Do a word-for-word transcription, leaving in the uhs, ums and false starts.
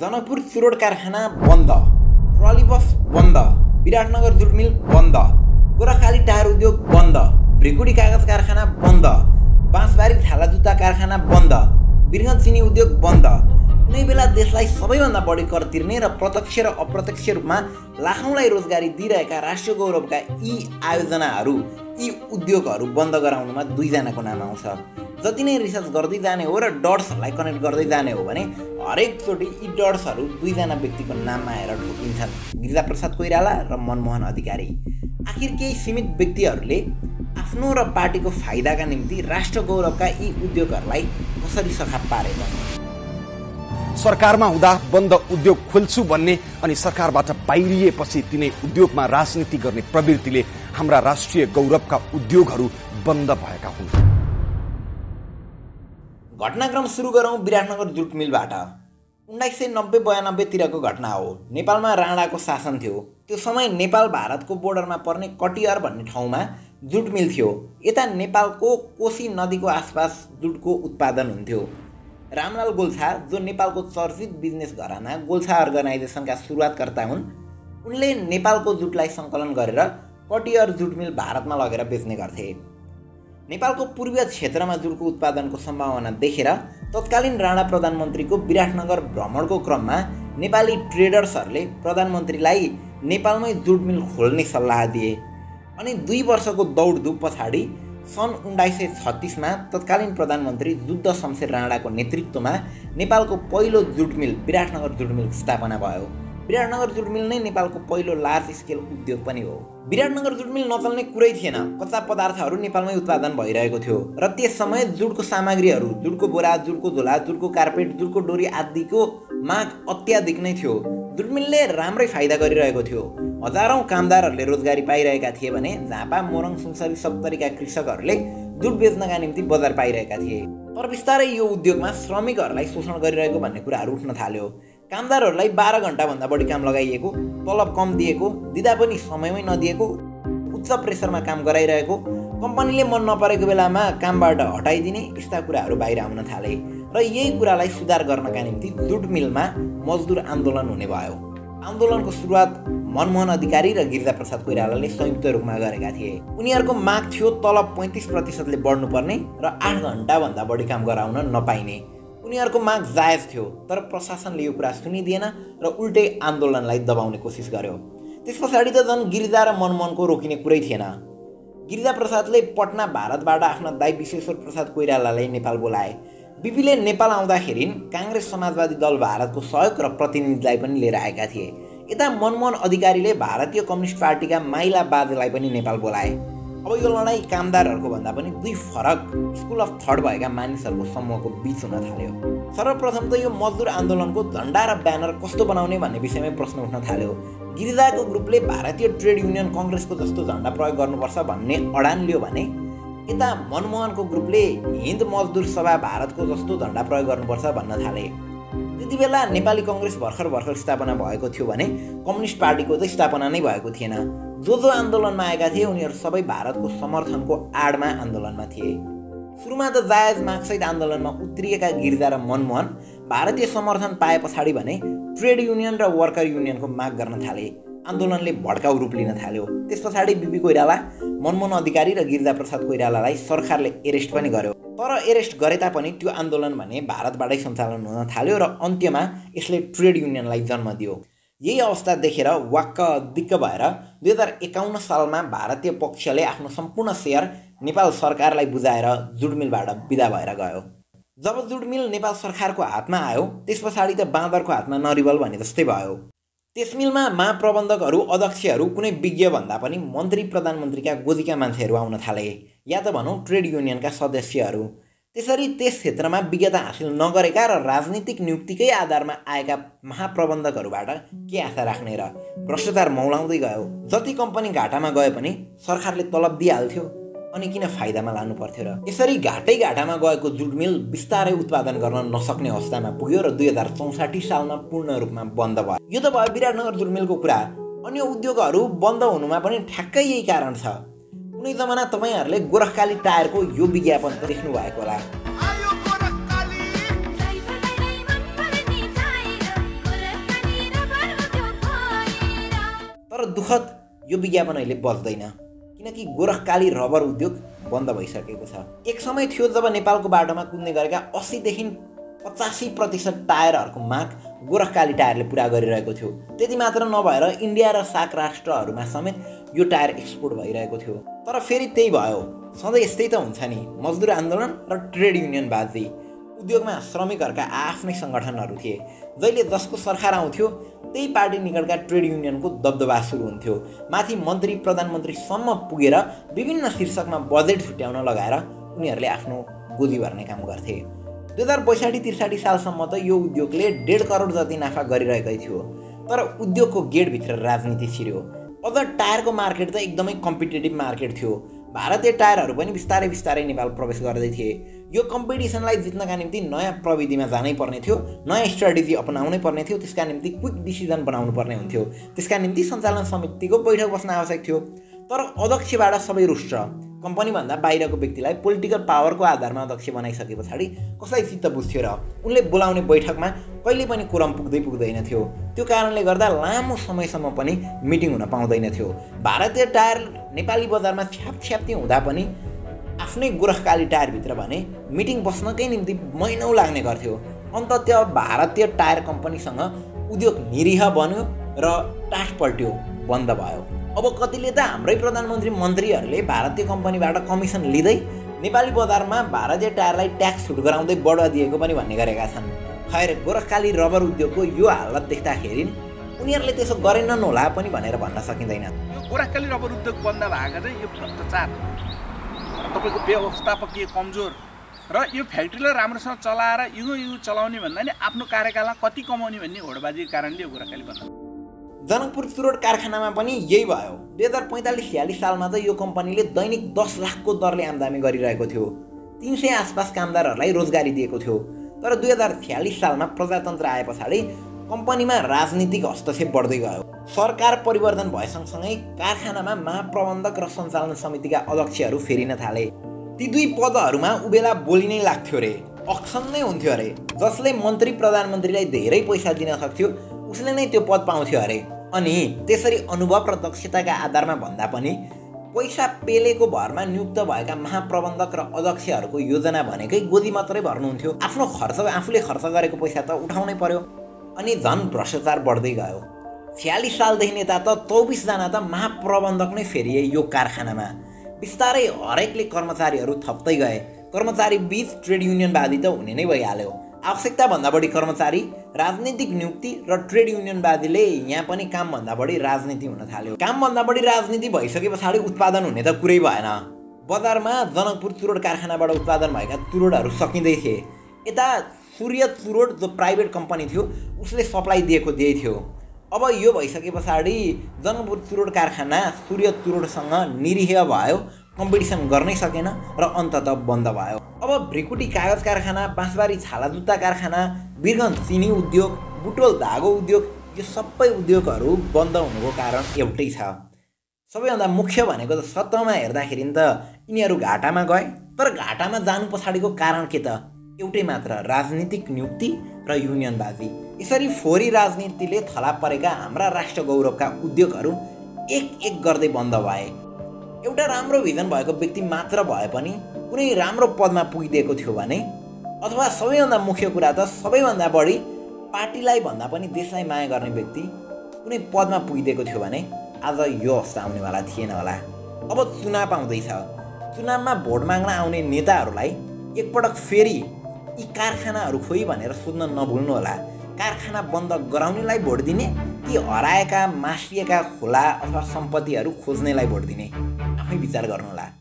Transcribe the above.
जनकपुर चुरोट कारखाना बन्द, ट्रली बस बन्द, विराटनगर जुट मिल बन्द, गोराखाली टायर उद्योग बन्द, भ्रिकुटी कागज कारखाना बन्द, बांसबारी थाला जुत्ता कारखाना बन्द, बिर्जङ चिनी उद्योग बन्द। कुनै बेला देशलाई सबैभन्दा बढी कर तिर्ने र प्रत्यक्ष र अप्रत्यक्ष रूपमा लाखौंलाई रोजगारी दिइरहेका राष्ट्रिय गौरवका यी आयोजनाहरू, यी उद्योगहरू बन्द गराउनुमा दुईजनाको नाम आउँछ। जति नै रिसर्च गर्दै जाने हो र डट्सहरूलाई कनेक्ट गर्दै जाने हो भने हरेकचोटि यी डट्सहरू दुईजना व्यक्तिको नाममा आएर ठोकिन्छन्, गिरिजा प्रसाद कोइराला र मनमोहन अधिकारी। आखिर केही सीमित व्यक्तिहरूले आफ्नो र पार्टीको फाइदाका निम्ति राष्ट्र गौरवका यी उद्योगहरूलाई कसरी सखा पारेछन्? सरकारमा हुँदा बन्द उद्योग खोल्छु भन्ने अनि सरकारबाट बाहिरिएपछि तिनै उद्योगमा राजनीति गर्ने प्रवृत्तिले हाम्रा राष्ट्रिय गौरवका उद्योगहरू बन्द भएका हुन्। घटनाक्रम सुरु गरौँ विराटनगर जुट मिलबाट। उन्नाइस सय नब्बे बयानब्बेतिरको घटना हो। नेपालमा राणाको शासन थियो। त्यो समय नेपाल भारतको बोर्डरमा पर्ने कटिहार भन्ने ठाउँमा जुट मिल थियो। यता नेपालको कोशी नदीको आसपास जुटको उत्पादन हुन्थ्यो। रामलाल गोल्छा, जो नेपालको चर्चित बिजनेस घराना गोल्छा अर्गनाइजेसनका सुरुवातकर्ता हुन्, उनले नेपालको जुटलाई सङ्कलन गरेर कटिहार जुट मिल भारतमा लगेर बेच्ने गर्थे। नेपालको पूर्वीय क्षेत्रमा जुटको उत्पादनको सम्भावना देखेर तत्कालीन राणा प्रधानमन्त्रीको विराटनगर भ्रमणको क्रममा नेपाली ट्रेडर्सहरूले प्रधानमन्त्रीलाई नेपालमै जुट मिल खोल्ने सल्लाह दिए। अनि दुई वर्षको दौडधुप पछाडि सन् उन्नाइस सय छत्तिसमा तत्कालीन प्रधानमन्त्री जुद्ध शमशेर राणाको नेतृत्वमा नेपालको पहिलो जुट मिल विराटनगर जुट मिल स्थापना भयो। विराटनगर जुट मिल नै नेपालको पहिलो लार्ज स्केल उद्योग पनि हो। विराटनगर जुट मिल नचल्ने कुरै थिएन। कच्चा पदार्थहरू नेपालमै उत्पादन भइरहेको थियो र त्यस समय जुटको सामग्रीहरू, जुटको बोरा, जुटको झोला, जुटको कार्पेट, जुटको डोरी आदिको माग अत्याधिक नै थियो। जुट मिलले राम्रै फाइदा गरिरहेको थियो। हजारौं कामदारहरूले रोजगारी पाइरहेका थिए भने झापा, मोरङ, सुनसरी सप्तरीका कृषकहरूले जुट बेच्नका निम्ति बजार पाइरहेका थिए। तर बिस्तारै यो उद्योगमा श्रमिकहरूलाई शोषण गरिरहेको भन्ने कुराहरू उठ्न थाल्यो। कामदारहरूलाई बाह्र घण्टाभन्दा बढी काम लगाइएको, तलब कम दिएको, दिँदा पनि समयमै नदिएको, उच्च प्रेसरमा काम गराइरहेको, कम्पनीले मन नपरेको बेलामा कामबाट हटाइदिने, यस्ता कुराहरू बाहिर आउन थाले र यही कुरालाई सुधार गर्नका निम्ति जुट मिलमा मजदुर आन्दोलन हुने भयो। आन्दोलनको सुरुवात मनमोहन अधिकारी र गिरिजा प्रसाद कोइरालाले संयुक्त रूपमा गरेका थिए। उनीहरूको माग थियो तलब पैँतिस प्रतिशतले बढ्नुपर्ने र आठ घण्टाभन्दा बढी काम गराउन नपाइने। उनीहरूको माग जायज थियो, तर प्रशासनले यो कुरा सुनिदिएन र उल्टै आन्दोलनलाई दबाउने कोसिस गर्यो। त्यस पछाडि त झन् गिरिजा र मनमोहनको रोकिने कुरै थिएन। गिरिजा प्रसादले पटना भारतबाट आफ्ना दाइ विश्वेश्वर प्रसाद कोइरालालाई नेपाल बोलाए। बिपीले नेपाल आउँदाखेरि काङ्ग्रेस समाजवादी दल भारतको सहयोग र प्रतिनिधिलाई पनि लिएर आएका थिए। यता मनमोहन अधिकारीले भारतीय कम्युनिस्ट पार्टीका माइला बाजेलाई पनि नेपाल बोलाए। अब यो लडाईँ कामदारहरूको भन्दा पनि दुई फरक स्कुल अफ थट भएका मानिसहरूको समूहको बीच हुन थाल्यो। सर्वप्रथम त यो मजदुर आन्दोलनको झन्डा र ब्यानर कस्तो बनाउने भन्ने विषयमै प्रश्न उठ्न थाल्यो। गिरिजाको ग्रुपले भारतीय ट्रेड युनियन कङ्ग्रेसको जस्तो झन्डा प्रयोग गर्नुपर्छ भन्ने अडान लियो भने यता मनमोहनको ग्रुपले हिन्द मजदुर सभा भारतको जस्तो झन्डा प्रयोग गर्नुपर्छ भन्न थाले। त्यति बेला नेपाली कङ्ग्रेस भर्खर भर्खर स्थापना भएको थियो भने कम्युनिस्ट पार्टीको त स्थापना नै भएको थिएन। जो जो आन्दोलनमा आएका थिए उनीहरू सबै भारतको समर्थनको आडमा आन्दोलनमा थिए। सुरुमा त जायज मागसहित आन्दोलनमा उत्रिएका गिरिजा र मनमोहन भारतीय समर्थन पाए पछाडि भने ट्रेड युनियन र वर्कर युनियनको माग गर्न थाले। आन्दोलनले भड्काउ रूप लिन थाल्यो। त्यस पछाडि बिपी कोइराला, मनमोहन अधिकारी र गिरिजा प्रसाद कोइरालालाई सरकारले एरेस्ट पनि गर्यो। तर एरेस्ट गरे तापनि त्यो आन्दोलन भने भारतबाटै सञ्चालन हुन थाल्यो र अन्त्यमा यसले ट्रेड युनियनलाई जन्म दियो। यही अवस्था देखेर वाक्क दिक्क भएर दुई हजार एकाउन्न सालमा भारतीय पक्षले आफ्नो सम्पूर्ण सेयर नेपाल सरकारलाई बुझाएर जुट मिलबाट बिदा भएर गयो। जब जुट मिल नेपाल सरकारको हातमा आयो त्यस पछाडि त बाँदरको हातमा नरिवल भने जस्तै भयो। त्यस मिलमा महाप्रबन्धकहरू, अध्यक्षहरू कुनै विज्ञ भन्दा पनि मन्त्री प्रधानमन्त्रीका गोजीका मान्छेहरू आउन थाले, या त भनौँ ट्रेड युनियनका सदस्यहरू। त्यसरी त्यस क्षेत्रमा विज्ञता हासिल नगरेका र राजनीतिक नियुक्तिकै आधारमा आएका महाप्रबन्धकहरूबाट के आशा राख्ने र भ्रष्टाचार मौलाउँदै गयो। जति कम्पनी घाटामा गए पनि सरकारले तलब दिइहाल्थ्यो, अनि किन फाइदामा लानु पर्थ्यो र? यसरी घाटै घाटामा गएको जुट मिल बिस्तारै उत्पादन गर्न नसक्ने अवस्थामा पुग्यो र दुई हजार चौसाठी सालमा पूर्ण रूपमा बन्द भयो। यो त भयो विराटनगर जुट मिलको कुरा। अन्य उद्योगहरू बन्द हुनुमा पनि ठ्याक्कै यही कारण छ। कुनै जमाना तपाईँहरूले गोरखकाली टायरको यो विज्ञापन त देख्नु भएको होला। दुःखद यो विज्ञापन अहिले बज्दैन, किनकि गोरखकाली रबर उद्योग बन्द भइसकेको छ। एक समय थियो जब नेपालको बाटोमा कुद्ने गरेका अस्सीदेखि पचासी प्रतिशत टायरहरूको माग गोरखकाली टायरले पुरा गरिरहेको थियो। त्यति मात्र नभएर इन्डिया र सार्क राष्ट्रहरूमा समेत यो टायर एक्सपोर्ट भइरहेको थियो। तर फेरि त्यही भयो, सधैँ यस्तै त हुन्छ नि, मजदुर आन्दोलन र ट्रेड युनियन बाजी। उद्योगमा श्रमिकहरूका आफ्नै सङ्गठनहरू थिए, जहिले जसको सरकार आउँथ्यो त्यही पार्टी निकटका ट्रेड युनियनको दबदबा सुरु हुन्थ्यो। माथि मन्त्री प्रधानमन्त्रीसम्म पुगेर विभिन्न शीर्षकमा बजेट छुट्याउन लगाएर उनीहरूले आफ्नो गोजी भर्ने काम गर्थे। दुई हजार बैसाठी त्रिसाठी सालसम्म त यो उद्योगले डेढ करोड जति नाफा गरिरहेकै थियो। तर उद्योगको गेटभित्र राजनीति छिर्यो। अझ टायरको मार्केट त एकदमै कम्पिटेटिभ मार्केट थियो। भारतीय टायरहरू पनि बिस्तारै बिस्तारै नेपाल प्रवेश गर्दै थिए। यो कम्पिटिसनलाई जित्नका निम्ति नयाँ प्रविधिमा जानै पर्ने थियो, नयाँ स्ट्राटेजी अपनाउनै पर्ने थियो। त्यसका निम्ति क्विक डिसिजन बनाउनु पर्ने हुन्थ्यो। त्यसका निम्ति सञ्चालन समितिको बैठक बस्न आवश्यक थियो। तर अध्यक्षबाट सबै रुष्ट। कम्पनीभन्दा बाहिरको व्यक्तिलाई पोलिटिकल पावरको आधारमा अध्यक्ष बनाइसके पछाडि कसलाई चित्त बुझ्थ्यो र उनले बोलाउने बैठकमा कहिले पनि कोरम पुग्दै पुग्दैन थियो। त्यो कारणले गर्दा लामो समयसम्म पनि मिटिङ हुन पाउँदैन थियो। भारतीय टायर नेपाली बजारमा छ्यापछ्याप्ती हुँदा पनि आफ्नै गोरखकाली टायरभित्र भने मिटिङ बस्नकै निम्ति महिनौँ लाग्ने गर्थ्यो। अन्ततः भारतीय टायर कम्पनीसँग उद्योग निरीह बन्यो र टास पल्ट्यो, बन्द भयो। अब कतिले त हाम्रै प्रधानमन्त्री मन्त्रीहरूले भारतीय कम्पनीबाट कमिसन लिँदै नेपाली बजारमा भारतीय टायरलाई ट्याक्स छुट गराउँदै बढुवा दिएको पनि भन्ने गरेका छन्। खैर, गोरखकाली रबर उद्योगको यो हालत देख्दाखेरि उनीहरूले त्यसो गरेनन् होला पनि भनेर भन्न सकिँदैन। यो गोरखकाली रबर उद्योग बन्द भएको चाहिँ यो भ्रष्टाचार, तपाईँको व्यवस्थापकीय कमजोर र यो फ्याक्ट्रीलाई राम्रोसँग चलाएर युगो युग चलाउने भन्दा नि आफ्नो कार्यकालमा कति कमाउने भन्ने होडबाजीको कारणले यो गोरखकाली बन्द। जनकपुर चुरोट कारखानामा पनि यही भयो। दुई हजार पैँतालिस छ्यालिस सालमा त यो कम्पनीले दैनिक दस लाखको दरले आम्दानी गरिरहेको थियो। तीन सय आसपास कामदारहरूलाई रोजगारी दिएको थियो। तर दुई हजार छ्यालिस सालमा प्रजातन्त्र आए पछाडि कम्पनीमा राजनीतिक हस्तक्षेप बढ्दै गयो। सरकार परिवर्तन भए सँगसँगै कारखानामा महाप्रबन्धक र सञ्चालन समितिका अध्यक्षहरू फेरिन थाले। ती दुई पदहरूमा उबेला बोली नै लाग्थ्यो रे, अक्सन नै हुन्थ्यो अरे। जसले मन्त्री प्रधानमन्त्रीलाई धेरै पैसा दिन सक्थ्यो उसले नै त्यो पद पाउँथ्यो अरे। अनि त्यसरी अनुभव र दक्षताका आधारमा भन्दा पनि पैसा पेलेको भरमा नियुक्त भएका महाप्रबन्धक र अध्यक्षहरूको योजना भनेकै गोदी मात्रै भर्नुहुन्थ्यो। आफ्नो खर्च आफूले खर्च गरेको पैसा त उठाउनै पर्यो। अनि झन् भ्रष्टाचार बढ्दै गयो। छ्यालिस सालदेखि यता त चौबिसजना त महाप्रबन्धक नै फेरिए यो कारखानामा। बिस्तारै हरेकले कर्मचारीहरू थप्दै गए। कर्मचारी बीच ट्रेड युनियनवादी त हुने नै भइहाल्यो। आवश्यकताभन्दा बढी कर्मचारी, राजनीतिक नियुक्ति र ट्रेड युनियनवादीले यहाँ पनि कामभन्दा बढी राजनीति हुन थाल्यो। कामभन्दा बढी राजनीति भइसके पछाडि उत्पादन हुने त कुरै भएन। बजारमा जनकपुर चुरोट कारखानाबाट उत्पादन भएका चुरोटहरू सकिँदै थिए। यता सूर्य चुरोट जो प्राइभेट कम्पनी थियो उसले सप्लाई दिएको दिएकै थियो। अब यो भइसके पछाडि जनकपुर चुरोट कारखाना सूर्य चुरोटसँग निरीह भयो, कम्पिटिसन गर्नै सकेन र अन्ततः बन्द भयो। अब भ्रिकुटी कागज कारखाना, बाँसबारी छाला जुत्ता कारखाना, बिरगञ्ज चिनी उद्योग, बुटवल धागो उद्योग, यो सबै उद्योगहरू बन्द हुनुको कारण एउटै छ। सबैभन्दा मुख्य भनेको त सत्तामा हेर्दाखेरि त यिनीहरू घाटामा गए। तर घाटामा जानु पछाडिको कारण के त? एउटै मात्र, राजनीतिक नियुक्ति र युनियनबाजी। यसरी फोरी राजनीतिले थला परेका हाम्रा राष्ट्र गौरवका उद्योगहरू एक एक गर्दै बन्द भए। एउटा राम्रो भिजन भएको व्यक्ति मात्र भए पनि कुनै राम्रो पदमा पुगिदिएको थियो भने, अथवा सबैभन्दा मुख्य कुरा त सबैभन्दा बढी पार्टीलाई भन्दा पनि देशलाई माया गर्ने व्यक्ति कुनै पदमा पुगिदिएको थियो भने आज यो अवस्था आउनेवाला थिएन होला। अब चुनाव आउँदैछ। चुनावमा भोट माग्न आउने नेताहरूलाई एकपटक फेरि यी कारखानाहरू खोइ भनेर सोध्न नभुल्नु होला। कारखाना बन्द गराउनेलाई भोट दिने कि हराएका मासिएका खोला अथवा सम्पत्तिहरू खोज्नेलाई भोट दिने? आफै विचार गर्नुहोला।